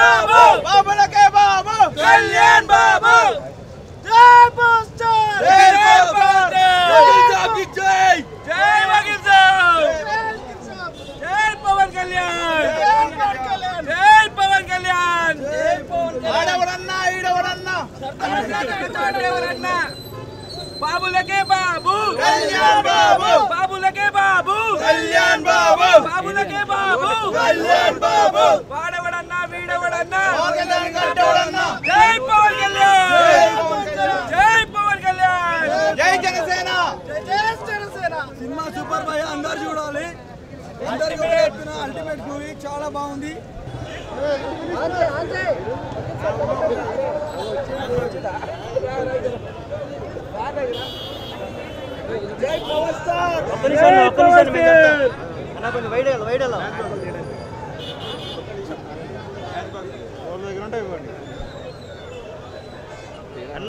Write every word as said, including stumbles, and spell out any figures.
బాబు బాబులకే బాబు కళ్యాణ్ బాబు జై పోస్టర్ జై పోస్టర్ జై జై వకీల్ సాబ్ జై పవన్ కళ్యాణ్ జై పవన్ కళ్యాణ్ జై పవన్ కళ్యాణ్ ఆడవడన్నా ఈడవడన్నా ఆడవడన్నా బాబులకే బాబు కళ్యాణ్ బాబు బాబులకే బాబు కళ్యాణ్ బాబు బాబులకే బాబు కళ్యాణ్ బాబు వాడవడన్నా వీడవడన్నా జై పవన్ కళ్యాణ్ జై పవన్ కళ్యాణ్ జై జనసేన జై జనసేన సినిమా సూపర్ భయ అందరూ చూడాలి అందరికీ చెప్తున్నా అల్టిమేట్ మూవీ చాలా బాగుంది జై పవర్ స్టార్ జై పవర్ స్టార్ అన్న కొంచెం వైడల్ వైడల్ వాళ్ళ దగ్గర ఉంటే ఇవ్వండి.